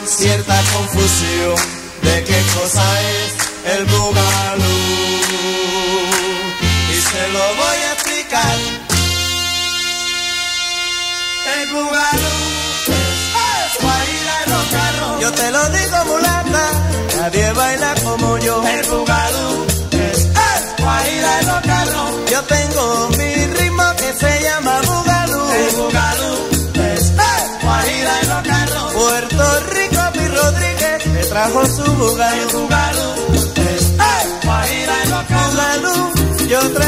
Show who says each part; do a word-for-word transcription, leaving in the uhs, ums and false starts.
Speaker 1: cierta confusión de qué cosa es el bugalú. Y se lo voy a explicar. El bugalú es guajira en los carros. Yo te lo digo, mulata, nadie baila como yo. El bugalú es guajira en los carros. Yo tengo mi ritmo que se llama bugalú. El bugalú es guajira en los carros. Puerto Rico, mi Rodríguez me trajo su bugalú. El bugalú es guajira en los carros. Bugalú, yo traigo